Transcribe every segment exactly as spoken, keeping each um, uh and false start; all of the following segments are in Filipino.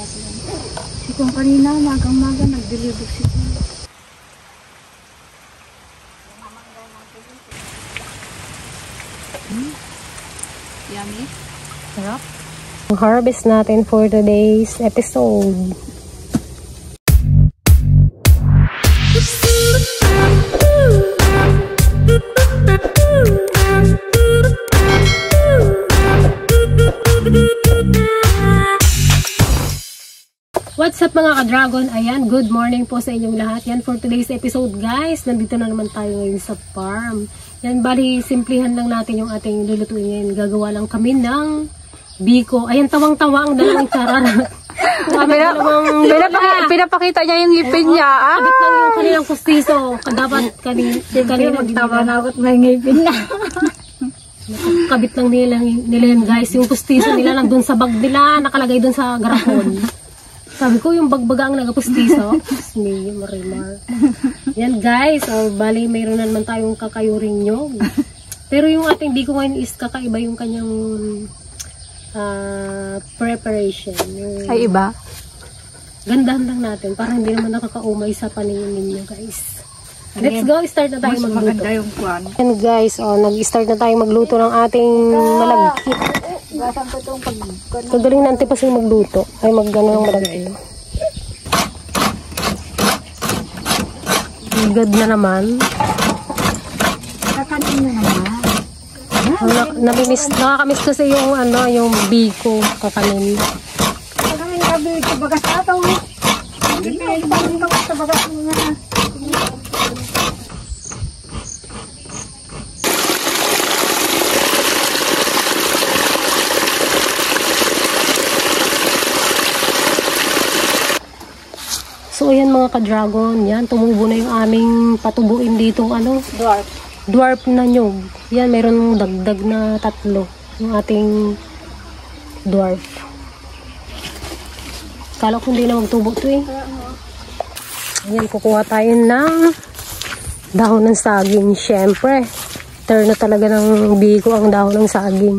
Si kung kanina, magang-maga, nag-deliver si kung. Hmm? Yummy? Sarap? Ang harvest natin for today's episode. What's up mga ka-dragon? Ayan, good morning po sa inyong lahat. Yan for today's episode guys. Nandito na naman tayo ngayon sa farm. Yan, bali, simplihan lang natin yung ating lulutuin ngayon. Gagawa lang kami ng biko. Ayan, tawang-tawa ang dalawang charara. Pinapakita, pinapakita niya yung ngipin niya. Ah! Kabit lang yung kanilang kustiso. Dapat kanina. Kanina magtawa na ako at may ngipin na. Kabit lang nila, nila yan guys. Yung kustiso nila lang dun sa bag nila. Nakalagay dun sa garapon. Sabi ko, yung bagbaga ang nagapustiso. May marimar. Yan guys. So, bali, mayroon na naman tayong kakayuring nyog. Pero yung ating biko ngayon is kakaiba yung kanyang uh, preparation. Yung, ay, iba? Gandahan lang natin. Para hindi naman nakakaumay sa paningin ninyo guys. Let's go. Start na tayo magluto. Mas maganda yung kwan. And guys, oh, nag-start na tayo magluto ng ating malagkit. Kagaling na antipas yung magluto. Ay mag-gano ng malagkit. Good na naman. Kakanin na naman. Na, namimiss, nakakamiss kasi yung ano, yung biko kakanin. Kakanin ka biko bagas ataw. Hindi na ibang ka sa bagas mo na. So ayan mga ka-dragon, yan tumubo na yung aming patubuin dito ano, Dwarf. Dwarf na nyog. Yan mayroon dagdag na tatlo yung ating dwarf. Kala ko hindi na magtubo to eh. Ayan, kukuha tayo ng dahon ng saging. Syempre, turn na talaga ng biko ang dahon ng saging.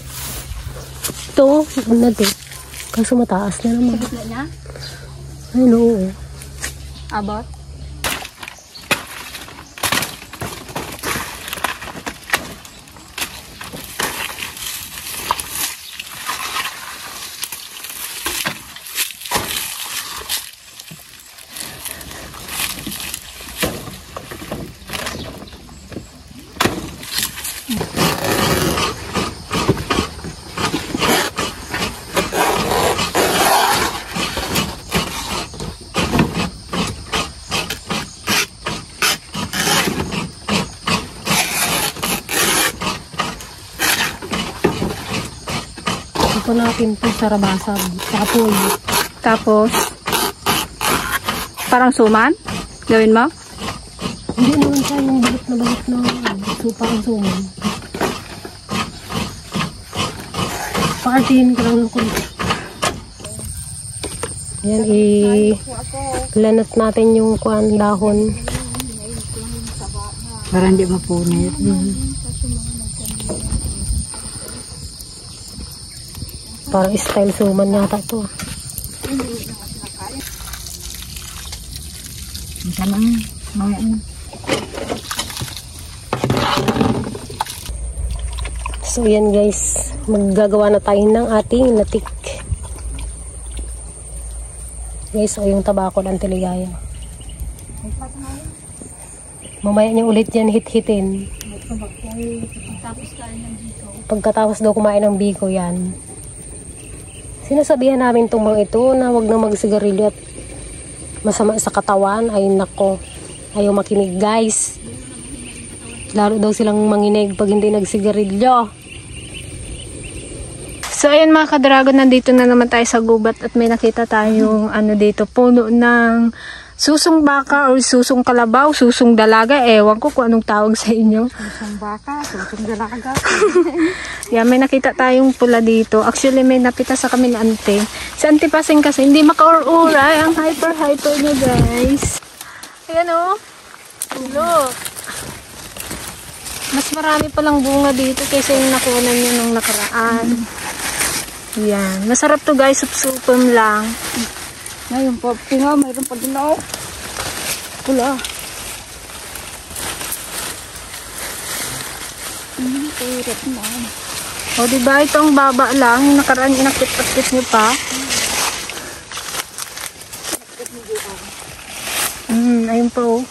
Ito, ano to? Kaso mataas na naman. Sabit na niya? Ay, no. Abot? Ito natin ito sa rabasab. Tapos, Tapos, parang suman? Gawin mo? hindi naman siya yung balit na balit na so, parang suman. Pakartihin ko lang ng kunti. Ayan, i-lanat natin yung kuan dahon. Para hindi mapunit. Hmm. Parang style suman yata ito. Isa lang. Mga So yan guys, maggagawa na tayo ng ating latik. Guys, o yung tabako ng tiligaya. Mamaya niya ulit yan hit-hitin. Pagkatapos daw kumain ng biko yan. Sinasabihan namin itong mga ito na wag na magsigarilyo at masama sa katawan. Ay nako, ayaw makinig guys. Lalo daw silang manginig pag hindi nagsigarilyo. So ayan mga ka-dragon, nandito na naman tayo sa gubat at may nakita tayong ano dito, puno ng susong baka or susong kalabaw, susong dalaga, ewan ko kung anong tawag sa inyo. Susong baka, susong dalaga. Yeah, may nakita tayong pula dito. Actually may napita sa kami ni Ante. Si Ante Pasing kasi hindi makaur-uray, ang hyper-hyper niya guys. Ayan o. Oh. Look. Mas marami palang bunga dito kaysa yung nakunan niya nung nakaraan. Yan. Masarap to guys. Sup-supam lang. Ngayon po, tinga, mayroon pa din ako. Pula. Hmm, kairat naman. O diba itong baba lang. Yung nakaraan inakit-akit nyo pa. Hmm, ayun pa oh.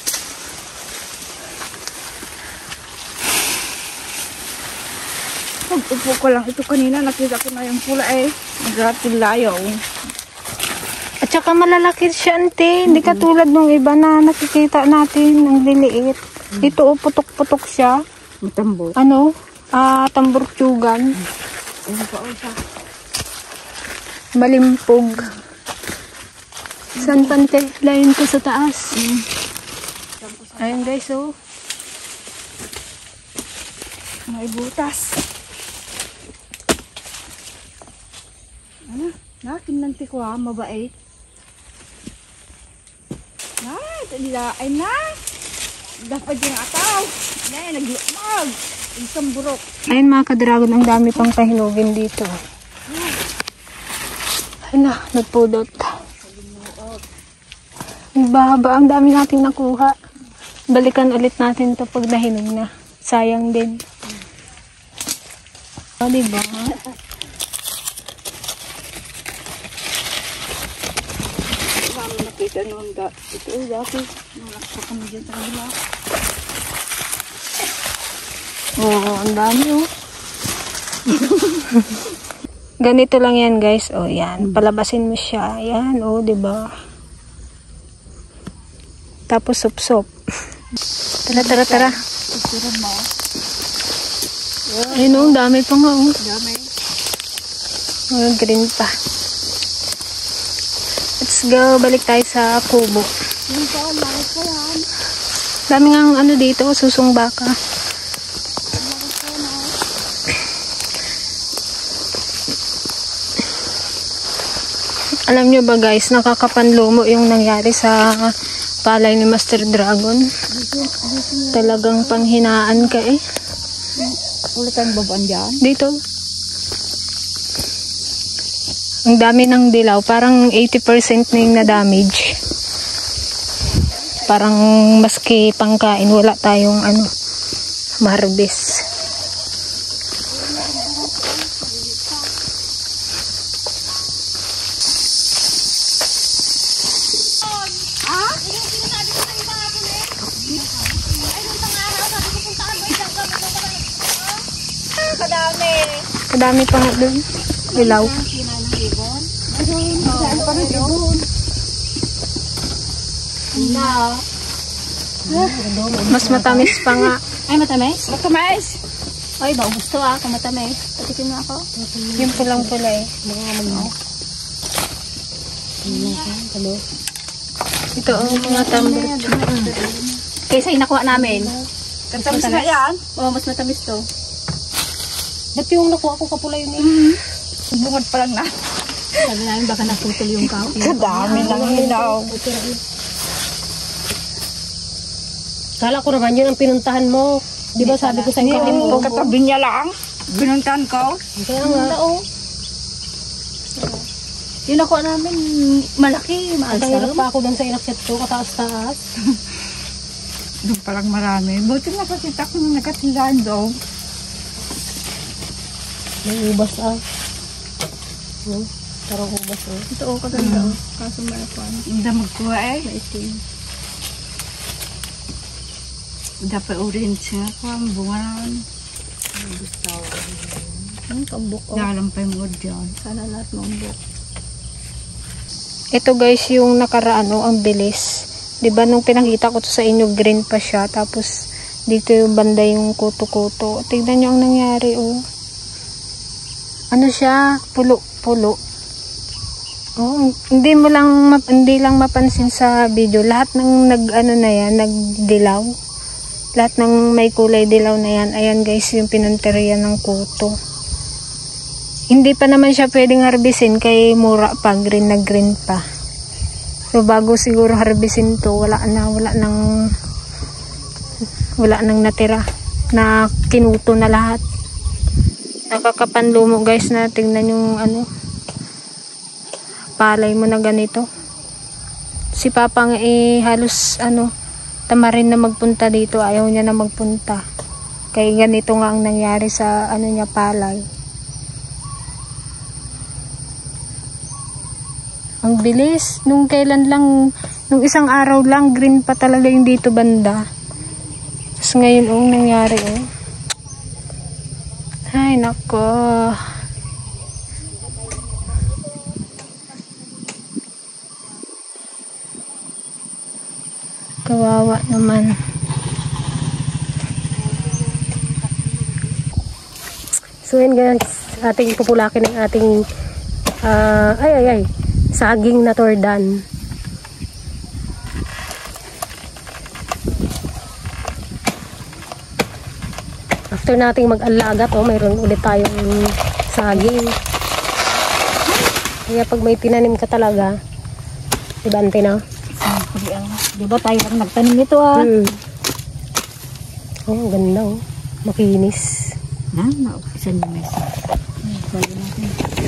Pag-upo ko lang ito kanina, nakita ko na yung pula eh. Nag-ratil layaw. At saka malalaki siya, ante. Hindi katulad nung iba na nakikita natin. Ang liliit. Ito, oh, putok-putok siya. Matambo. Ano? Ah, tamburtsugan. Ayun pa o siya. Malimpog. San pante? Layon ko sa taas. Mm. Ayun guys, oh. May butas. Ano? Nakinanti ko ha, mabait. Ay, nila ay na. Dapat yung ataw. Nay, naglumag. Isang burok. Ayun mga ka-dragon, ang dami pang pahinugin dito. Ay na, nagpudot. Ang baba, ang dami natin nakuha. Balikan ulit natin to pag nahinog na. Sayang din. O, diba? Nakita noon da. Ito ay dati. Nalaksa kami dyan sa kabila. Oo, ang dami oh. Ganito lang yan guys. O, yan. Palabasin mo siya. Yan, o, diba? Tapos sup-sup. Tara, tara, tara. Ito mo. Ayun o, ang dami pa nga oh. Dami. Oh, green pa. Let's go. Balik tayo sa kubo. Yung pa, langit pa yan. Dami nga ano dito, susung baka. Alam nyo ba guys, nakakapanlumo yung nangyari sa palay ni Master Dragon. Talagang panghinaan ka eh. Ulitan babaan dyan? Dito. Ang dami ng dilaw. Parang eighty percent na yung na-damage. Parang maski pangkain, wala tayong ano, ma-harvest. Kadami. Kadami pa nga doon. Dilaw. Mas matamis pa nga. Ay, matamis? Matamis. Ay, ba, gusto ah, kung matamis. Patikin mo ako. Yung pulang-pula eh. Ito ang mga tambor. Kaysa inakuha namin. Katamis na yan. Oo, mas matamis to. Ba't yung nakuha ko kapula yun eh? Bungad pa lang na. Sabi namin baka naputol yung kao. Kadami lang hilaw. Kala ko naman yun ang pinuntahan mo. Di ba sabi ko sa inyo? Yung katabi niya lang. Binuntahan ko. Kaya nga. Oo. Yung nakuha namin, malaki, Mahirap maalsam. pa ako dun sa inakyat ko, kataas-taas. Doon palang marami. Buti nakakita ko na nagkatilaan doon. May ubas ah. Hmm? Parang ubas ah. Ito o, kaganda o. Kaso malakuan. Hindi magkuha eh. Maitim. Dapat orange nga ko. Ang bunga naman. Ang kambok o. Dalang pa yung mood dyan. Sana lahat mambok. Ito guys, yung nakaraan oh, ang bilis. 'Di ba nung pinakita ko to sa inyo, green pa siya. Tapos dito yung banda yung kuto-kuto. Tignan niyo ang nangyari oh. Ano siya? Pulo-pulo. Oh, hindi mo lang map hindi lang mapansin sa video. Lahat ng nag-ano na yan, nagdilaw. Lahat ng may kulay dilaw na yan. Ayan guys, yung pinunteriya ng kuto. Hindi pa naman siya pwedeng harbisin kay mura pa, green na green pa. So bago siguro harbisin to, wala na, wala nang wala nang natira na kinuto na lahat. Nakakapanlumo guys na tingnan yung ano palay mo na ganito. Si Papa nga eh halos ano tamarin na magpunta dito, ayaw niya na magpunta. Kaya ganito nga ang nangyari sa ano niya palay. Ang bilis, nung kailan lang, nung isang araw lang green pa talaga yung dito banda. Tapos ngayon oh nangyari oh. Ay, nako. Kawawa naman. So yun guys, ating pupulakin ng ating uh, ay ay ay saging na tordan. After nating mag-alaga to, mayroon ulit tayong saging. Kaya pag may tinanim ka talaga, ibante na. Di ba tayo lang nagtanim nito ah? Hmm. Oh, ganda oh. Makinis. Ha? Naupisan niyo mesa. Bali natin.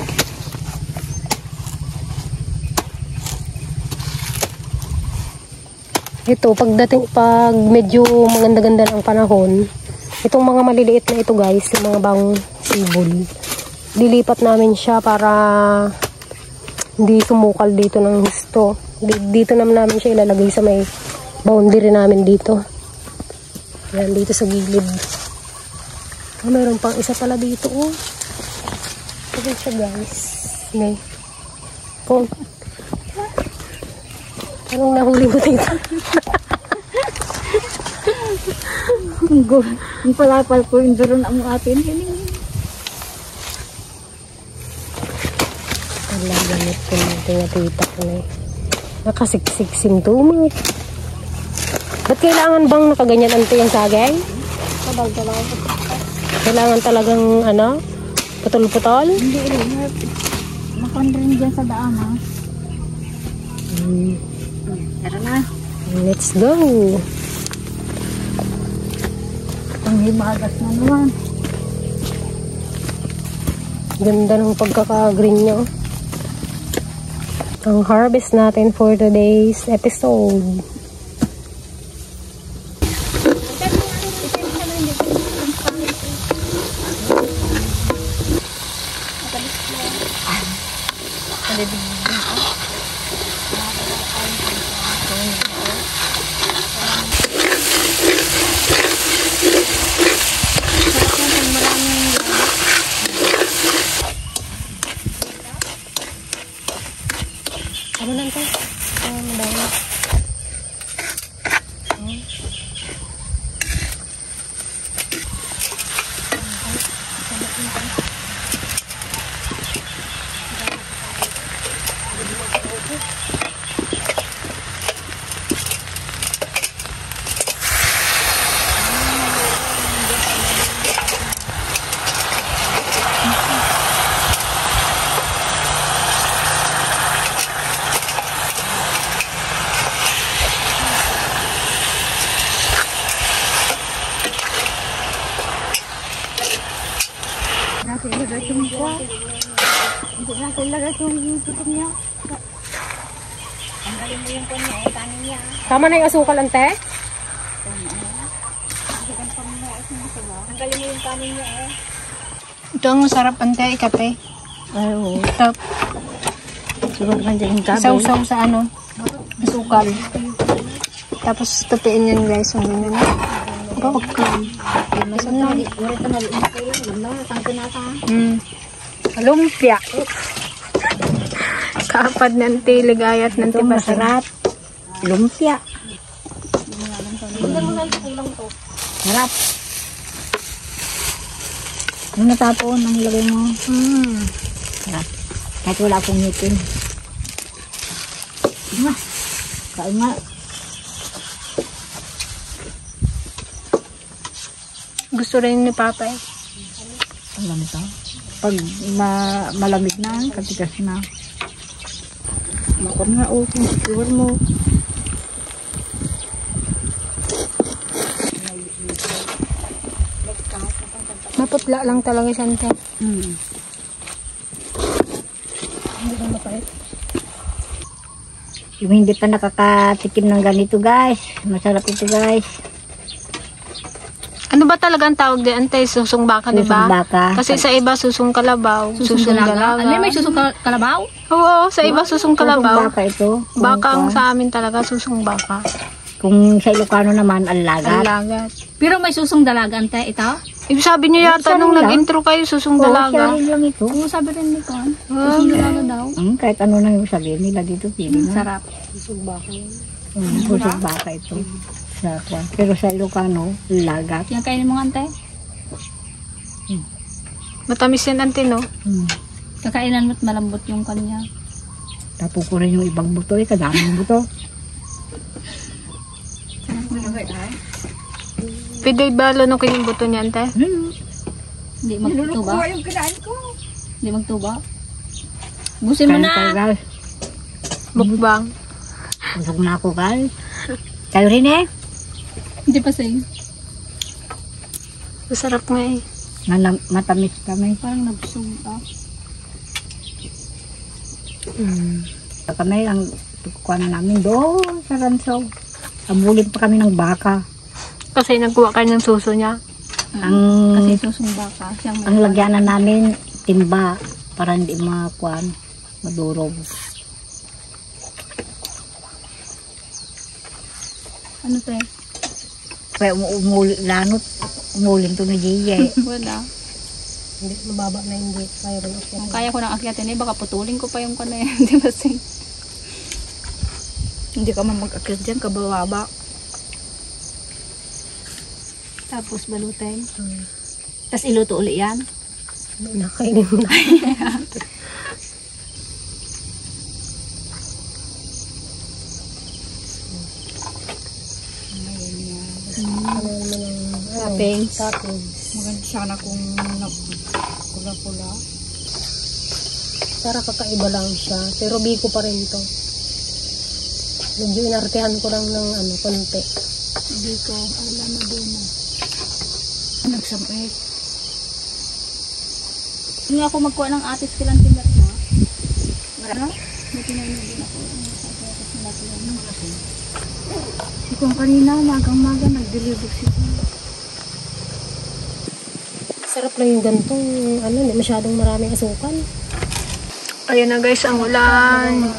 Ito, pagdating, pag medyo maganda-ganda ng panahon, itong mga maliliit na ito guys, yung mga bang sibol, lilipat namin siya para hindi sumukal dito ng gusto. Dito naman namin siya ilalagay sa may boundary namin dito. Yan, dito sa gilid. Ah, mayroon pang isa pala dito oh. Ito siya guys. May. Oh. Anong nahuli mo dito? Ang palapal ko yung doon ang atin. Wala, gamit ko natin na tita ko na eh. Nakasiksik-sing tumit. Ba't kailangan bang nakaganyan ante yung sagay? Kailangan talagang ano? Putol-putol? Hindi rin. Makan rin dyan sa daan ha. Hmm. Tara na. Let's go. Ang himagas na naman. Ganda ng pagkaka-green niya. Ang harvest natin for today's episode. Ano lang ito? Ah, madami. Natin ilagay yung mukha. Hindi natin ilagay yung tutok niya. Tanggalin mo yung kanya eh, kanin niya. Tama na yung asukal, ante? Tanggalin mo yung kanin niya eh. Ito ang masarap ante, kape. Ay, oo. Ito, Siguro ka dyan yung kabe. sausaw sa ano, asukal. Tapos tupiin yan guys, ang ganyan. Popcorn. Masarap. Wala ito maliit kayo. Wala, tang pinata. Hmm. Lumpia. Kapad ng tiligayat ng Ito tipasin. masarap. Lumpia. Sarap. Yung natapon, ang ilagay mo. Hmm. Sarap. Kahit wala akong ngipin. Nga. Kain nga. Gusto rin ni Papa eh. Alam ito. Pag ma malamig na, katigas na. Makon nga o, kung sure mo. Maputla lang talaga siya, ante. Hmm. Hindi ko mapait. Yung hindi pa nakakatikim ng ganito guys. Masarap ito guys. Ano ba talaga ang tawag din, ante? Susong baka, di ba? Susong baka. Kasi sa iba, susong kalabaw. Susong, dalaga. Ano may susong kal- kalabaw? Oo, sa iba, susong Susong kalabaw. baka ito. Baka ang Kung- sa amin talaga, susong baka. Kung sa Ilocano naman, alagat. Alagat. Pero may susong dalaga, ante, ito? Ibig sabi niyo yata Siya nung rin lang. nag-intro kayo, susong Oo, dalaga. siya rin lang ito. Oo, sabi rin ni Kon. Ah, Susong dalaga daw. Hmm, kahit ano nang yung sabihin nila dito, pili na. Sarap. Susong baka yun. Hmm, susong baka ito. Sa kwan. Pero sa Ilocano, lagat. Yan kainin mo, ante. Matamis yan, ante, no? Hmm. Kakainan mo't malambot yung kanya. Tapos ko rin yung ibang buto eh, kadaming buto. Pwede ba lunukin yung buto niya, ante? Hmm. Hindi magtuba. yung kinain ko. Hindi magtuba. Busin mo Kain na. tayo guys. Mukbang. Busog na ako guys. Kayo rin eh. Hindi pa sa'yo. Masarap nga eh. Manam- matamis kami. Parang nabusog ka. Hmm. Kami ang kukuha na namin doon sa Ranso. Abulin pa kami ng baka. Kasi nagkuha kayo ng suso niya. Ang Kasi susong baka. Siyang ang lagyanan namin timba para hindi makuan madurog. Ano to eh? Kaya umu- umuli lanot umulin to ni Gigi. Wala. Hindi, mababa na hindi. Kaya rin ako. Kung kaya ko nang akyatin eh, baka putulin ko pa yung kano yan. Di ba, Sing? Hindi ka man mag-akyat dyan, kabababa. Tapos balutin. Hmm. Tapos iluto uli yan. Nakainin mo na. Toppings. Toppings. Maganda sana kung pula-pula. Para kakaiba lang siya. Pero biko pa rin to. Medyo inartehan ko lang ng ano, konti. Hindi ko alam na doon na. Nagsampit. Hindi ako magkuha ng atis kilang tindat mo. Ano? May kinainin din ako. Si kung kanina, magang-maga, nag-deliver siya. Sarap lang yung gantong, ano, hindi masyadong maraming asukal. Ayan na guys, ang ulan.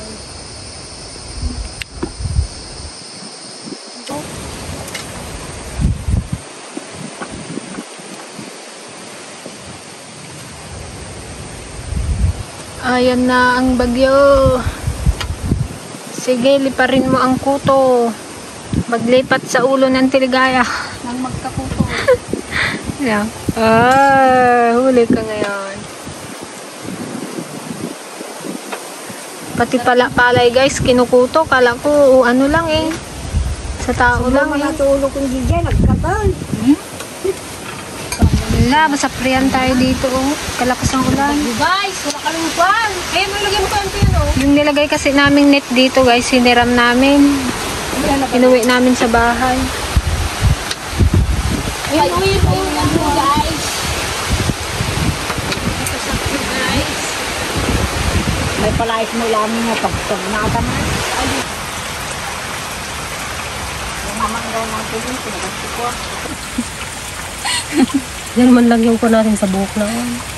Ayan na ang bagyo. Sige, liparin mo ang kuto. Maglipat sa ulo ng tiligaya. Nang magkakuto. Yeah. Ah, huli ka ngayon. Pati pala palay guys, kinukuto. Kala ko ano lang eh. Sa tao lang eh. Natulog kong Gigi, nagkabal. Wala, masapriyan tayo dito oh. Kalakas ng ulan. Guys, wala kaming kwan. Eh, may lagyan mo pa yung piano. Yung nilagay kasi naming net dito guys, hiniram namin. Inuwi namin sa bahay. Ay, uwi po yan po, guys. May palais mo lamang na pagpag nakataman. Yung mamang daw natin yun, pinagasi ko. Yan man lang yung ko natin sa buhok na.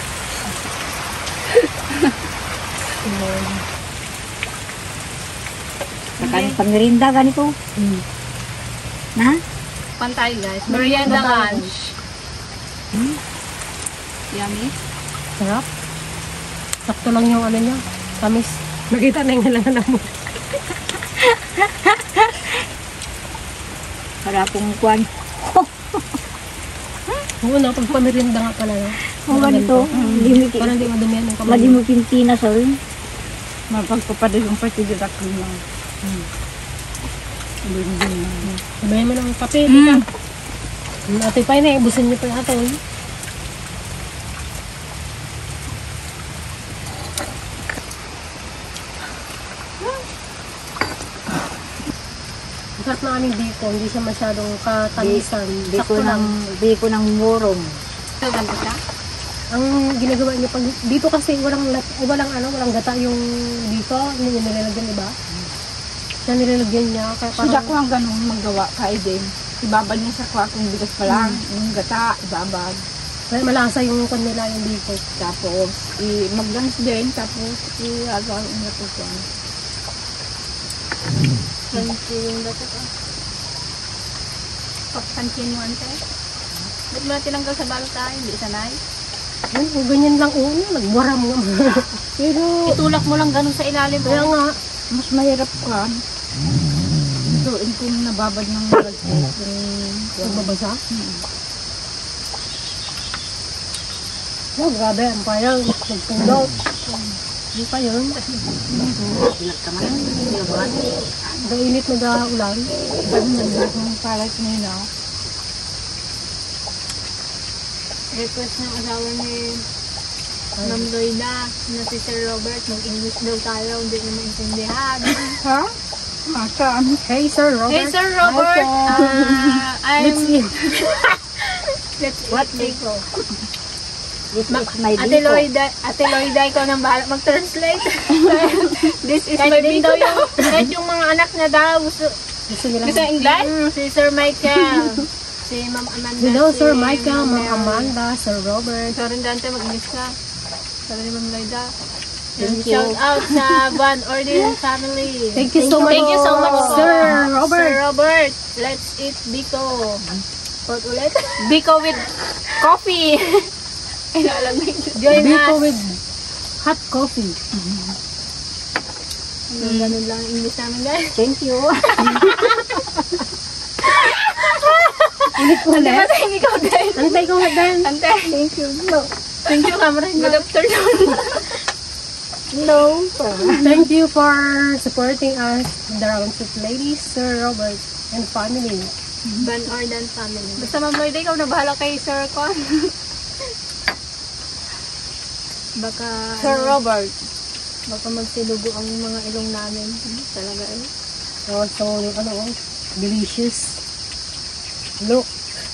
Saka pangirinda ganito. Hmm. Na? Pantay guys. Merienda lunch. Hmm? Yummy. Sarap. Sakto lang yung ano niya. Tamis. Nakita na yung halangan mo. Para akong kuwan. Oo na, pag pamirinda nga pala. No? O ganito. Parang hindi madumihan yung kamay. Lagi mo pintina sa rin. Mapagpapadal yung partido ako na. Sabayan mo ng kape. Mm. Ate pa yun eh, ibusin niyo pa yung ato. Eh. Sarap na aming biko, hindi siya masyadong katamisan. Biko Sakto lang. ng, biko ng murong. Ito, ganito siya. Ang ginagawa niya pag dito kasi walang lat, ay, walang ano, walang gata yung dito, yung nilalagyan, diba? Siya nilalagyan niya kaya Suda parang ko ang ganun magawa kay din. Ibabad niya sa kwa kung bigas pa lang. Yung gata, ibabad. kaya malasa yung kon nila yung dito. Tapos, i maglangs din. Tapos, i-agaw ang natutuan. Ganito yung dapat ah. Pagpansin mo ante. Ba't mo na tinanggal sa balot tayo? Hindi sanay. Yun, kung ganyan lang una, nagwaram nga. Pero, Itulak mo lang ganun sa ilalim. Kaya nga, mas mahirap ka. Ito, kung nababad ng malagkit. yung mabasa. Oh, grabe, ang payang, nagpundot. Hindi pa yun. Ang init na ulan. Sabi nagdag ng palat na yun ako. Request ng asawa ni Ma'am Loida na si Sir Robert, mag-English daw tayo, hindi na maintindihan. Ha? Masan? Hey, Sir Robert. Hey Sir Robert, uh, I'm... Let's eat. Let's What eat ko. Ma- my Ate Loida, Ate Loida, ikaw nang bahala mag-translate. This is Kahit my din video. daw Yung, kahit yung mga anak na daw, gusto, Gusto nila. Gusto English? mm, si Sir Michael, si Ma'am Amanda, Hello, si Sir Michael, Ma'am Mary. Amanda, Sir Robert. Ikaw rin Dante, mag-English ka. Sabi ni Ma'am Loida. Thank Shout you. out sa Van Orden family. Thank you so much. Thank you so much, Sir Robert. Sir Robert, let's eat Biko. Port ulit. Biko with coffee. Join Biko us. with hot coffee. Hanggang ganun lang ang English namin, guys. Thank you. Ulit ko ulit. Thank ikaw din. Antay ko nga din. Ante. Thank you. Thank you, camera. Good afternoon. No. Thank you for supporting us, the Roundtrip Ladies, Sir Robert, and family. Van Orden family. Basta Ma'am Loida, ikaw na bahala kay Sir Con. Baka, Sir Robert. baka magsilugo ang mga ilong namin. Talaga eh. So, so yung ano, oh, delicious. Look.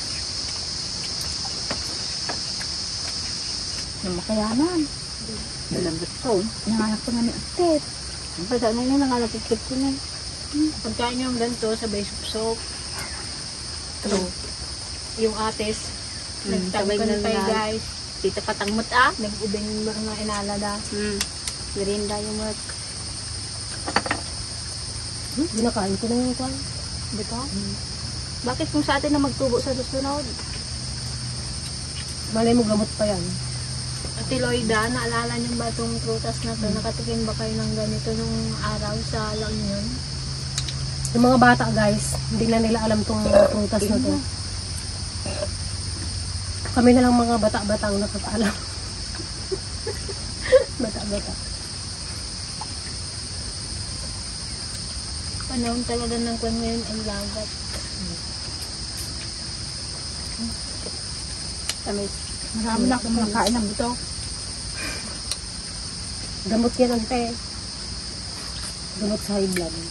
Na makayaman. Malambot ko. Nanganak ko nga ni Atet. Ang pata na yun, nangalapit-kit ko na. Pagkain nyo ang ganito, sabay soup. True. Yung atis. sabay Nagtagpan tayo na- guys. Tita patangmot ah. Nag-ubing mga inalada. Hmm. Merinda yung work. Hmm, binakain ko na yung kwan. Dito? Bakit kung sa atin na magtubo sa susunod? Malay mo, gamot pa yan. Ate Loida, naalala niyo ba itong prutas na to? Nakatikim ba kayo ng ganito nung araw sa La Union? Yung mga bata, guys, hindi na nila alam tong mga prutas na to. Kami na lang mga bata-bata ang nakakaalam. Bata-bata. Panahon talaga ng kwan ngayon ang lagat. Tamis. Marami na akong nakain ng buto. Gamot yan, ante. Gamot sa high blood.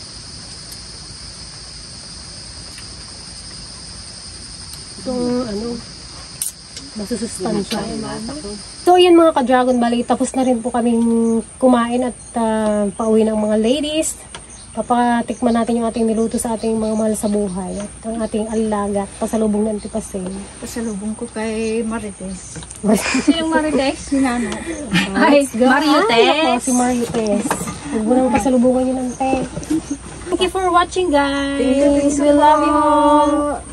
Itong, ano, masusustansya. So, yan mga ka-Dragon Ball, tapos na rin po kaming kumain at uh, pauwi ng mga ladies. Papatikman natin yung ating niluto sa ating mga mahal sa buhay. At ang ating alaga, pasalubong ng Antipasin. Pasalubong ko kay Marites. Sinong Marites? Si Nano. Ay, Mariutes. Ay, si Mariutes. Huwag mo nang pasalubungan yun, ante. Thank you for watching, guys. We love you all.